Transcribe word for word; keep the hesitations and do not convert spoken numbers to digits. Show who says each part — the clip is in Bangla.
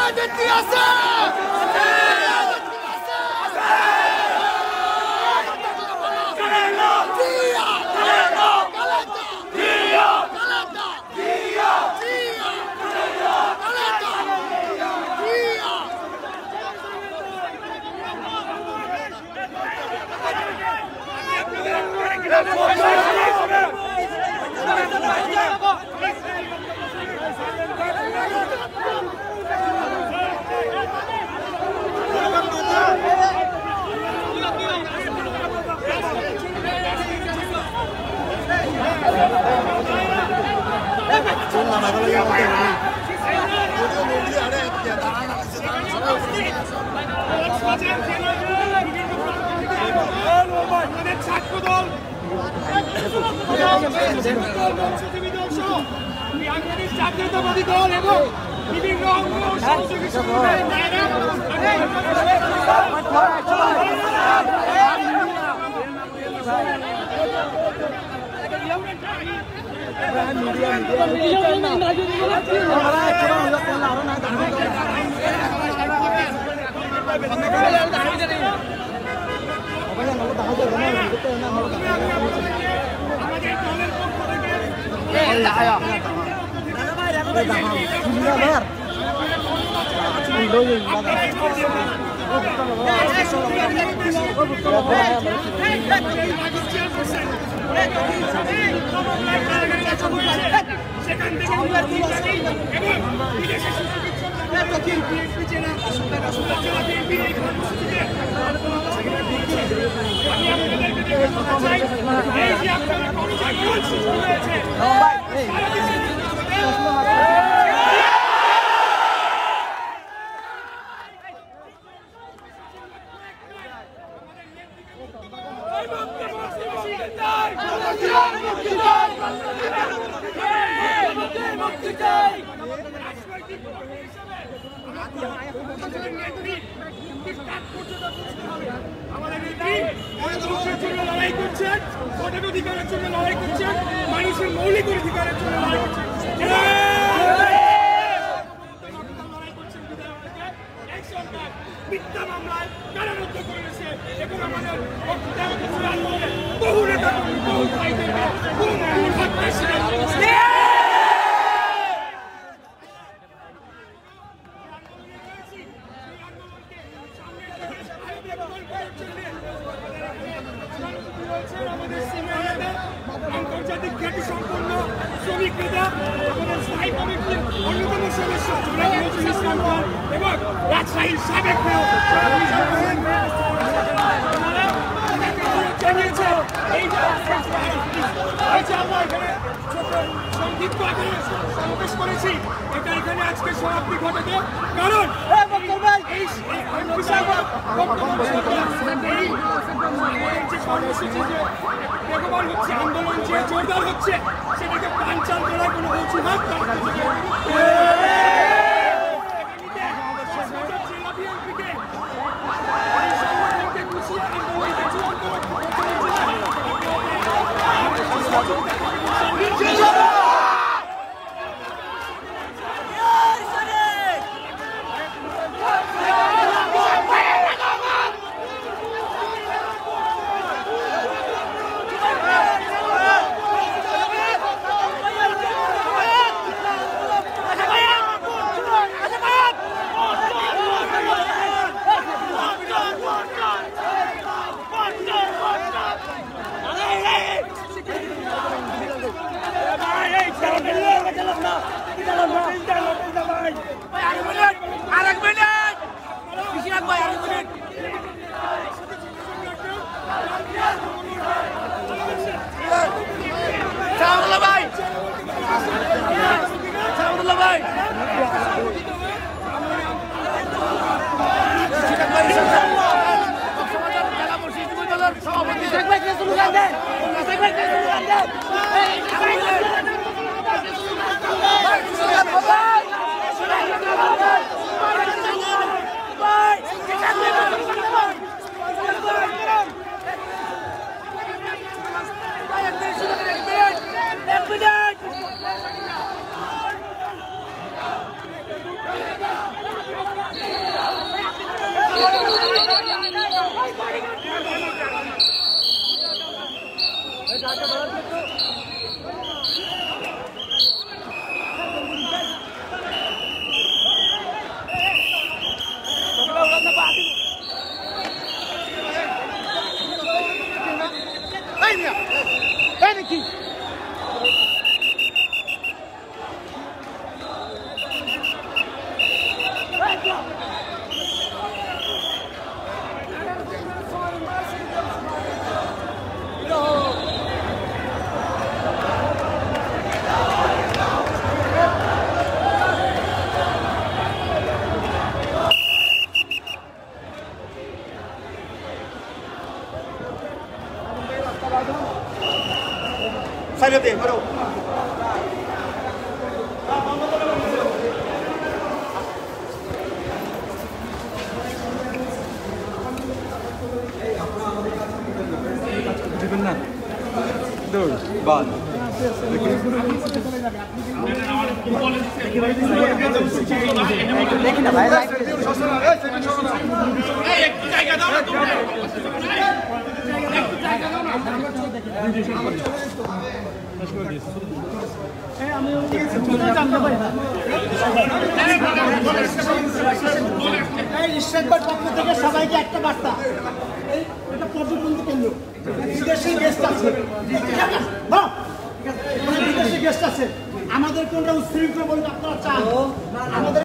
Speaker 1: জাতীয়তাবাদী দল এবং বিভিন্ন অঙ্গ সহযোগী সংগঠনের নারীরা লড়াই করছেন, ভোটের অধিকারের জন্য লড়াই করছেন, মানুষের মৌলিক অধিকারের জন্য লড়াই করছেন। মিথ্যা মামলায় কারারুদ্ধ করেছে এবং আমাদের বহু নেতা বহু ভাইদেরকে হত্যা শিকার করেছে। আন্তর্জাতিক খ্যাতি সম্পন্ন শ্রমিক নেতা আমাদের স্থায়ী কমিটির অন্যতম সদস্য নজরুল ইসলাম খান এবং রাজশাহীর সাবেক মেয়র জানিয়েছে এই যে আমরা এখানে সংক্ষিপ্ত আকারে সমাবেশ করেছি, এটা এখানে আজকে সমাপ্তি ঘটাতে কারণ এই যে কর্মসূচি যে বেগবান হচ্ছে, আন্দোলন যে জোরদার হচ্ছে, সেটাকে পাঞ্চাল করার কোনো অজুহাত তাই নাকি?
Speaker 2: Sai deh, baru. Benar. Dur, bal. Lekin na bhai. এই একটু জায়গা দাও না তুমি। একটু জায়গা দাও না। এই আমি জানতে পারি না। এই ইস্টার্নবার্গ পক্ষ থেকে সবাইকে একটা বার্তা। এই এটা পর্যটন কেন্দ্র। বিদেশি গেস্ট আছে। হ্যাঁ। বিদেশি গেস্ট আছে। আমাদের কোনটা উচ্ছৃঙ্খল বলতে আপনারা চান? আমাদের